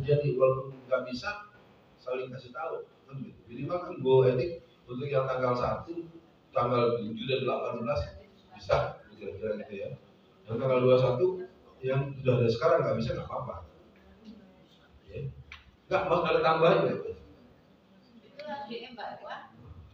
terjadi, walaupun nggak bisa saling kasih tahu kan gitu. Minimal kan go etik untuk yang tanggal 1, tanggal 7 dan 18 bisa kira-kira gitu ya. Yang tanggal 21 yang sudah ada sekarang nggak bisa nggak apa-apa. Ya. Nggak, mau ada tambahan nggak? Itu lagi Mbak Tua.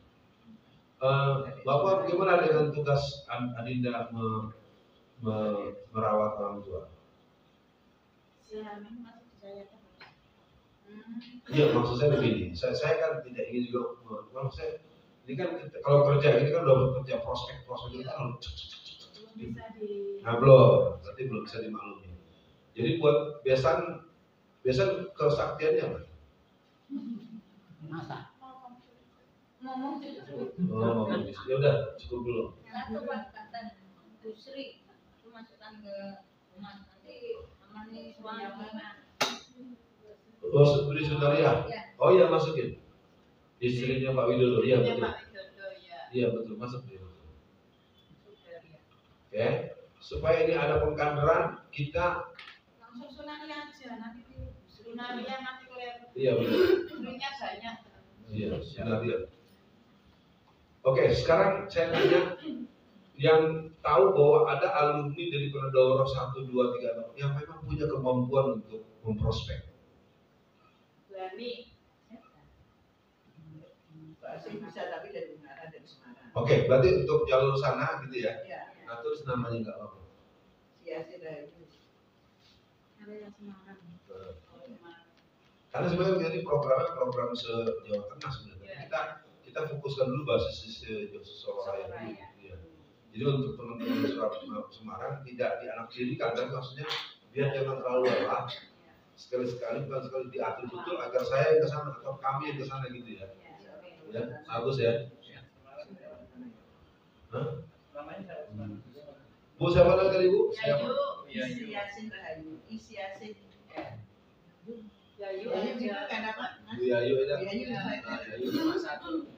Bapak bagaimana dengan tugas Adinda merawat orang tua? Iya, maksud saya begini, saya kan tidak ingin juga, kalau saya ini kan kalau kerja ini kan udah kerja prospek itu kan belum, berarti belum bisa dimaklumi. Jadi buat besan kesaktiannya apa? Masa? Ngomong Ya udah cukup dulu. Satu kata Bu Sri itu masukkan ke rumah nanti temani suami. Oh, Budi Sunaria. Oh iya, masukin. Istrinya Pak Widodo, iya betul. Iya betul, masuk dia. Oke, supaya ini ada pengkaderan kita Langsung Sunaria aja nanti Sunaria nanti kelihatan. Iya betul. Istrinya banyak. Iya, Sunaria. Oke, sekarang saya tanya yang tahu bahwa ada alumni dari Pendowo 1, 2, 3 yang memang punya kemampuan untuk memprospek. Berani. Bisa tapi dari Ungaran, dari Semarang. Oke, berarti untuk jalur sana gitu ya? Iya. Nah, terus namanya nggak apa-apa. Siasat Rahayu. Ada yang Semarang. Karena sebenarnya ini program se-Jawa Tengah sebenarnya. Kita fokuskan dulu basis Surabaya dulu. Ya. Jadi untuk teman-teman Semarang tidak dianaktirikan, dan maksudnya biar jangan terlalu lelah. Sekali-sekali bukan sekali diatur betul agar saya yang ke sana atau kami yang ke sana gitu ya. Ya, bagus ya. Hah? Bu siapa lagi tadi Bu? Siapa? Siasat Rahayu. Siasat. Yayu itu aja. kan apa? Bu Yayu ada. Yayu Yayu.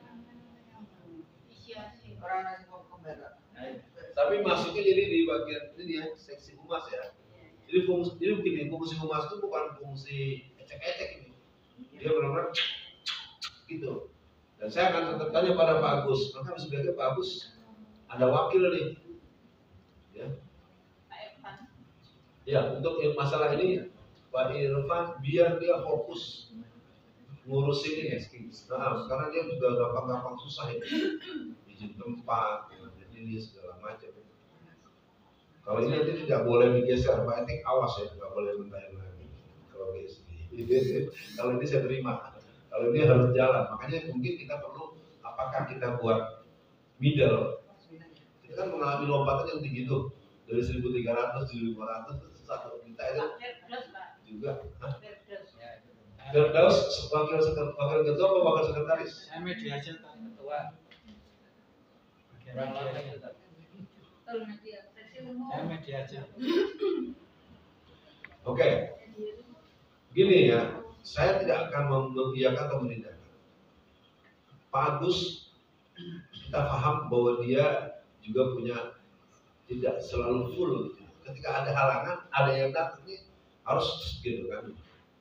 orang nasi kembar. Tapi masuknya jadi di bagian ini ya, seksi humas ya. Jadi begini, fungsi humas itu bukan fungsi ecek-ecek ini. Dia benar-benar gitu. Dan saya akan tetap tanya pada Pak Agus, maka sebagai Pak Agus ada wakil nih. Ya. Ya, untuk masalah ini Pak Irfan biar dia fokus ngurusin ini ya. Nah, karena dia juga gampang-gampang susah ya. Izin tempat, jadi segala macam. Kalau ini nanti tidak boleh digeser, Pak Etik awas ya, nggak boleh mentahin lagi. Kalau kalau ini saya terima, kalau ini harus jalan. Makanya mungkin kita perlu, apakah kita buat middle? Kita kan mengalami lompatan yang tinggi tuh, dari 1.300, 1.500, 1 juta itu juga. Firdaus wakil ketua atau wakil sekretaris? Saya mediasi ketua. Saya mediasi. Oke, gini ya, saya tidak akan mengiyakan atau menindakkan. Pak Agus, kita paham bahwa dia juga punya tidak selalu full. Gitu. Ketika ada halangan, ada yang datang ini harus gitu kan.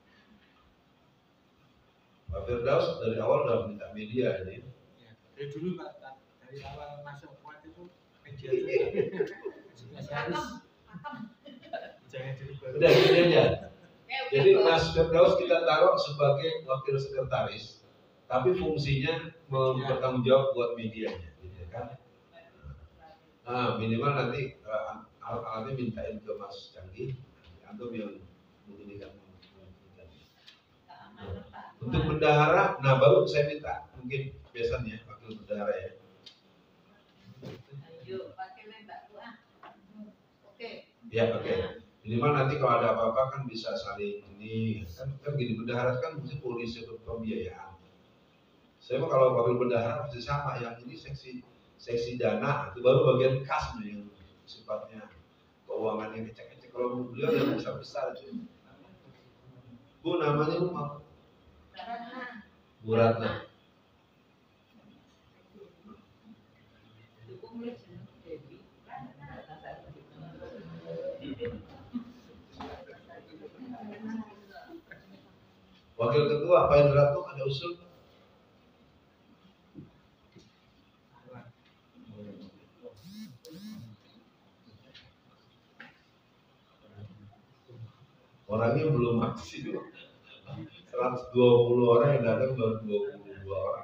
Pak Firdaus dari awal udah minta media ini. Ya, dari dulu Pak, dari awal masuk kuat itu media. Spesialis. Jangan dirubah. Udah gini aja. Jadi Mas Firdaus kita taruh sebagai wakil sekretaris, tapi fungsinya bertanggung jawab buat medianya, gitu kan? Nah, minimal nanti alat-alatnya mintain ke Mas Canggih, atau yang menggunakan. Untuk bendahara, nah baru saya minta mungkin besannya wakil bendahara ya. Ayo pakai Mbak Tua. Oke. Ya oke. Minimal nanti kalau ada apa-apa kan bisa saling ini kan gini, bendahara kan mesti polisi pembiayaan. Saya mah kalau wakil bendahara pasti sama, yang ini seksi dana itu baru bagian kas nih yang sifatnya keuangan yang kecek-kecek. Kalau beliau yang besar-besar itu. Bu namanya Bu Ratna. Wakil ketua Pak Indra tuh ada usul. Orangnya belum aksi, 120 orang yang datang baru 22 orang.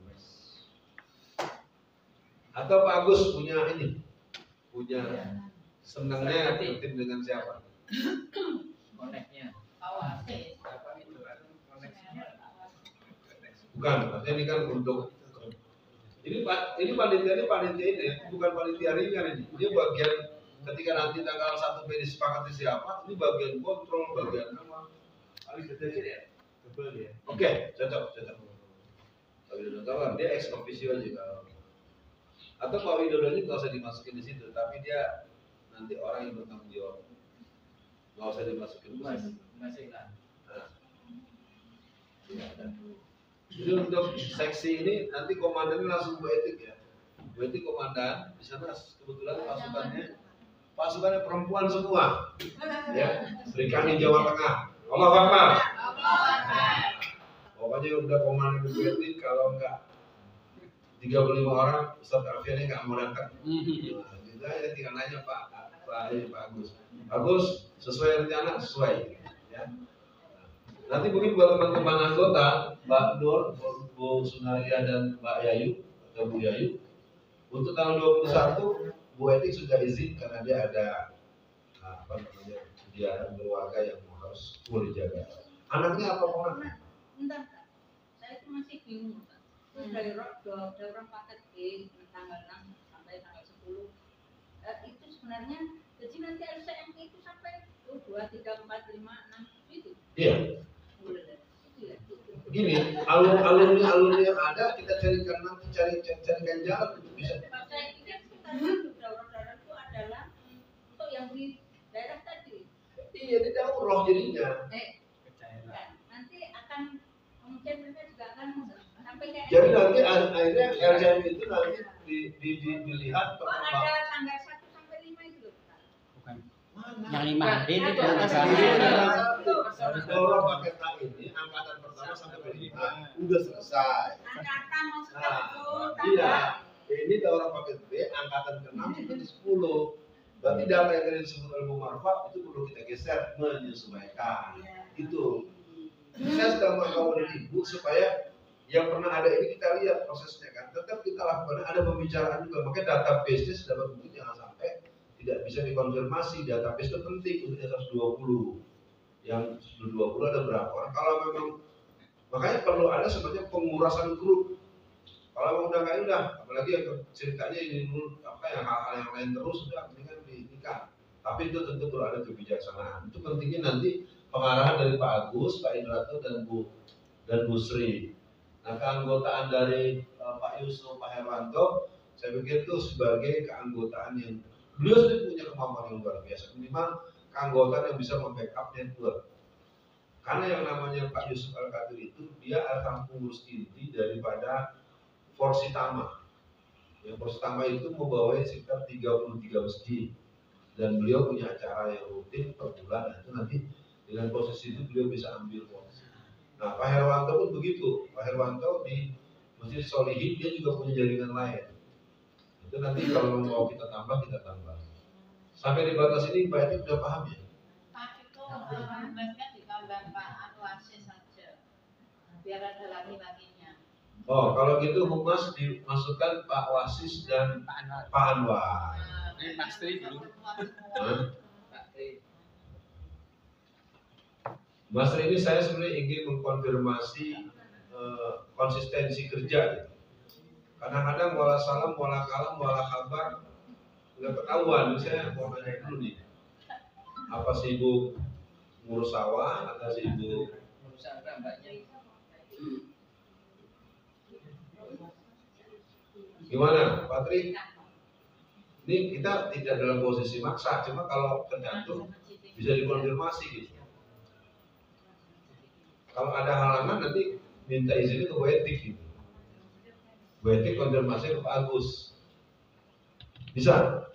Atau Pak Agus punya ini, punya senangnya tim dengan siapa? Koneknya. Apa itu kan koneksinya? Bukan, artinya ini kan untuk ini panitia ini ya, bukan panitia ringan ini. Ini bagian ketika nanti tanggal 1 Mei disepakati siapa, ini bagian kontrol, bagian apa? Oke, cocok. Pak Widodo kan dia ex officio juga. Atau Pak Widodo ini nggak usah dimasukin di situ, tapi dia nanti orang yang bertanggung jawab. Nggak usah dimasukin. Masih kan. Jadi untuk seksi ini nanti komandannya langsung Bu Etik ya. Bu Etik komandan, di sana kebetulan pasukannya perempuan semua. Ya, berikan di Jawa Tengah. Allah Akbar. Pokoknya udah komandan Bu Etik, kalau enggak 35 orang, Ustaz Alfian nggak mau datang. Nah, gitu aja tinggal nanya Pak Agus. Agus sesuai rencana sesuai. Ya. Nanti mungkin buat teman-teman anggota, Mbak Nur, Bu Sunaria dan Mbak Yayu atau Bu Yayu, untuk tanggal 21 Bu Etik sudah izin karena dia ada dia keluarga yang harus full dijaga. Anaknya apa ponakan? Bentar, saya itu masih bingung, Pak. Dari orang paket B tanggal 6 sampai tanggal 10 itu sebenarnya jadi nanti LCM itu sampai 2, 3, 4, 5, 6 itu. Iya. Gini, alur-alurnya yang ada kita carikan nanti carikan jalan untuk bisa. Saya pikir kita daurah itu adalah untuk yang di daerah tadi. Iya, di daurah jadinya. Kan, nanti akan kemudian mereka juga akan sampai kayak. Jadi nanti akhirnya RCM itu nanti dilihat Oh, ada tanggal 1 sampai 5 itu loh. Bukan. Yang 5 hari ini di atas daurah paket A ini angkatan pertama sampai ke-5 udah selesai. Angkatan maksudnya itu Iya. Ini daurah paket B angkatan ke-6 sampai ke-10. Berarti data yang tadi disebut oleh Bung Marfa itu perlu kita geser menyesuaikan. Itu. Saya sedang mengkawan Ibu supaya yang pernah ada ini kita lihat prosesnya kan. Tetap kita lakukan ada pembicaraan juga. Makanya database-nya sudah bagus, jangan sampai tidak bisa dikonfirmasi. Database itu penting untuk 120. Yang 120 ada berapa orang? Kalau memang makanya perlu ada sebenarnya pengurasan grup. Kalau udah kayak udah, apalagi yang ceritanya ini dulu hal-hal yang lain terus udah mendingan dinikah. Tapi itu tentu perlu ada kebijaksanaan. Itu pentingnya nanti pengarahan dari Pak Agus, Pak Indrato dan Bu Sri. Nah, keanggotaan dari Pak Yusuf, Pak Herwanto, saya pikir itu sebagai keanggotaan yang beliau sudah punya kemampuan yang luar biasa. Minimal keanggotaan yang bisa membackup network. Karena yang namanya Pak Yusuf Al-Qadir itu dia adalah pengurus inti daripada Forsitama. Yang Forsitama itu membawa sekitar 33 masjid. Dan beliau punya acara yang rutin per bulan. Nah, itu nanti dengan posisi itu beliau bisa ambil posisi. Nah, Pak Herwanto pun begitu. Pak Herwanto di Masjid Solihin dia juga punya jaringan lain. Itu nanti kalau mau kita tambah. Sampai di batas ini Pak Edi sudah paham ya? Pak itu tugasnya ditambah Pak Anwasis saja, biar ada laki-lakinya. Oh, kalau gitu Humas dimasukkan Pak Wasis dan Pak Anwar. Ini Mas Tri dulu. Mas Tri ini saya sebenarnya ingin mengkonfirmasi konsistensi kerja. Kadang-kadang wala salam, wala kalam, wala kabar nggak ketahuan. Saya mau nanya dulu nih, apa sibuk ngurus sawah atau sibuk Urusan mbaknya. gimana, Pak Tri? Ini kita tidak dalam posisi maksa, cuma kalau tergantung bisa dikonfirmasi gitu. Kalau ada halangan nanti minta izinnya ke Bu Etik gitu. Bu Etik konfirmasi ke Pak Agus. Bisa?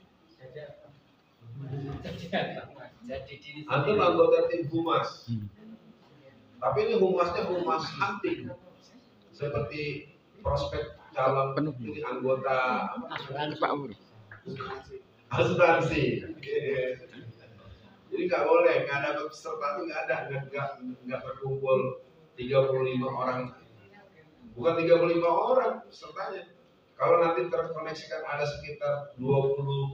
Jadi diri Atau anggota tim Humas. Tapi ini humasnya humas hunting, seperti prospek calon ini anggota asuransi. Jadi nggak boleh, nggak ada peserta itu nggak ada, nggak berkumpul 35 orang, bukan 35 orang pesertanya. Kalau nanti terkoneksikan ada sekitar 20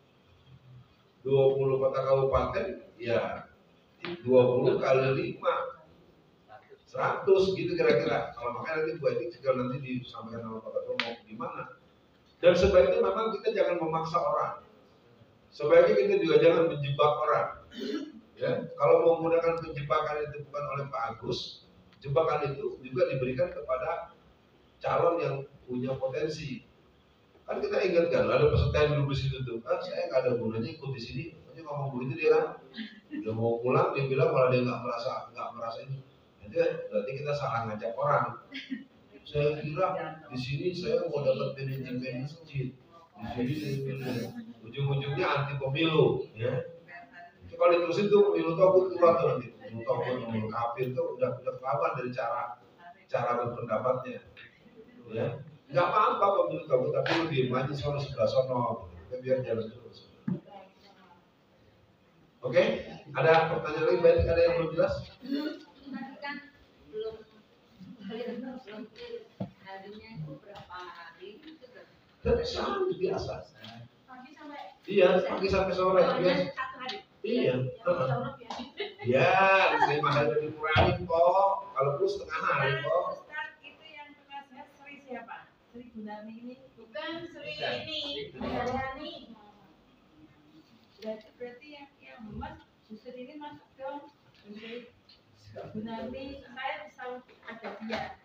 kota kabupaten, ya 20 kali 5 100 gitu kira-kira. Kalau makanya nanti Bu Eti juga nanti disampaikan sama Pak Ketua mau gimana. Dan sebaiknya memang kita jangan memaksa orang. Sebaiknya kita juga jangan menjebak orang. Ya, kalau menggunakan penjebakan itu bukan oleh Pak Agus, jebakan itu juga diberikan kepada calon yang punya potensi. Kan kita ingatkan, ada peserta yang duduk di situ tuh, saya nggak ada gunanya ikut di sini. Pokoknya ngomong begitu dia kan, udah mau pulang dia bilang malah dia nggak merasa ini. Jadi berarti kita salah ngajak orang. Saya kira di sini saya mau dapat manajemen masjid, di sini ujung-ujungnya anti pemilu, ya. Kalau diterusin tuh pemilu togut keluar tuh nanti, pemilu togut, pemilu kafir tuh udah kelawan dari cara berpendapatnya, ya. Nggak apa-apa pemilu togut, tapi lebih maju soal sebelah sono, kita biar jalan terus. Oke, ada pertanyaan lagi? Baik, ada yang belum jelas? Tadi kan belum clear harinya itu berapa hari itu Sama biasa. pagi sampai Iya, pagi sampai sore biasa. satu hari. Iya. Ya, 5 hari dikurangi kok. Kalau plus setengah hari kok. Ustaz, itu yang penasihat Sri siapa? Sri Gunarni ini. Bukan Sri ini, Haryani. Berarti yang membuat justru ini masuk ke Sri Gunarni. Saya bisa ada dia.